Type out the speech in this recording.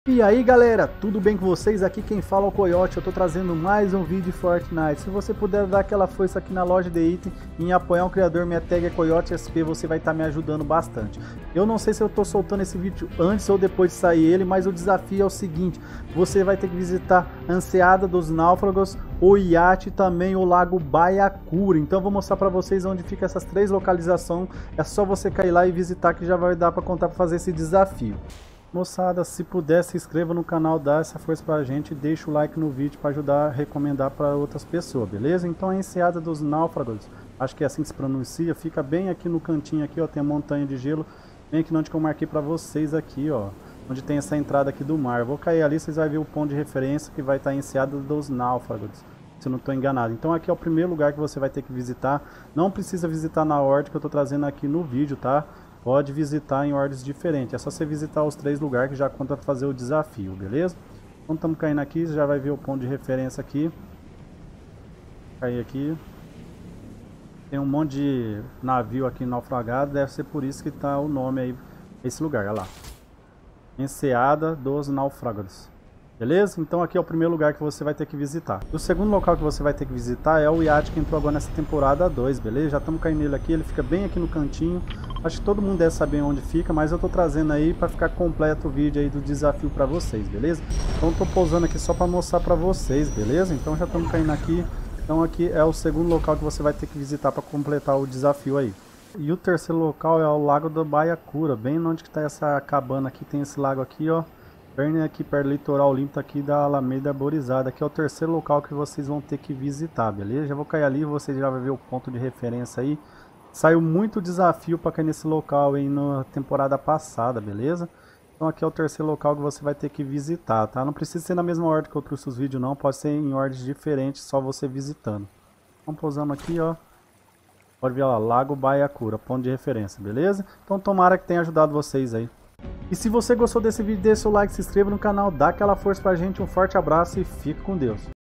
E aí galera, tudo bem com vocês? Aqui quem fala é o Coyote, eu tô trazendo mais um vídeo de Fortnite. Se você puder dar aquela força aqui na loja de item em apoiar um criador, minha tag é Coyote SP, você vai estar me ajudando bastante. Eu não sei se eu tô soltando esse vídeo antes ou depois de sair ele, mas o desafio é o seguinte: você vai ter que visitar a Enseada dos Náufragos, o iate e também o Lago Baiacura. Então eu vou mostrar pra vocês onde fica essas três localizações. É só você cair lá e visitar que já vai dar pra contar pra fazer esse desafio. Moçada, se puder, se inscreva no canal, dá essa força pra gente e deixa o like no vídeo para ajudar a recomendar para outras pessoas, beleza? Então a Enseada dos Náufragos, acho que é assim que se pronuncia, fica bem aqui no cantinho aqui, ó, tem a montanha de gelo, bem aqui onde que eu marquei para vocês aqui, ó, onde tem essa entrada aqui do mar. Vou cair ali, vocês vão ver o ponto de referência que vai estar Enseada dos Náufragos, se eu não estou enganado. Então aqui é o primeiro lugar que você vai ter que visitar, não precisa visitar na ordem que eu estou trazendo aqui no vídeo, tá? Pode visitar em ordens diferentes, é só você visitar os três lugares que já conta para fazer o desafio, beleza? Então estamos caindo aqui, você já vai ver o ponto de referência aqui. Cair aqui. Tem um monte de navio aqui naufragado, deve ser por isso que está o nome aí, esse lugar, olha lá. Enseada dos Náufragos. Beleza? Então aqui é o primeiro lugar que você vai ter que visitar. O segundo local que você vai ter que visitar é o iate que entrou agora nessa temporada 2, beleza? Já estamos caindo nele aqui, ele fica bem aqui no cantinho. Acho que todo mundo deve saber onde fica, mas eu tô trazendo aí para ficar completo o vídeo aí do desafio para vocês, beleza? Então tô pousando aqui só para mostrar para vocês, beleza? Então já estamos caindo aqui. Então aqui é o segundo local que você vai ter que visitar para completar o desafio aí. E o terceiro local é o Lago do Baiacura, bem onde que tá essa cabana aqui, tem esse lago aqui, ó. Bem aqui perto do litoral limpo aqui da Alameda Arborizada. Aqui é o terceiro local que vocês vão ter que visitar, beleza? Já vou cair ali, vocês já vão ver o ponto de referência aí. Saiu muito desafio para cair nesse local aí na temporada passada, beleza? Então aqui é o terceiro local que você vai ter que visitar, tá? Não precisa ser na mesma ordem que eu trouxe os vídeos não, pode ser em ordens diferentes, só você visitando. Então pousamos aqui, ó. Pode ver lá, Lago Baiacura, ponto de referência, beleza? Então tomara que tenha ajudado vocês aí. E se você gostou desse vídeo, deixa o like, se inscreva no canal, dá aquela força pra gente, um forte abraço e fique com Deus.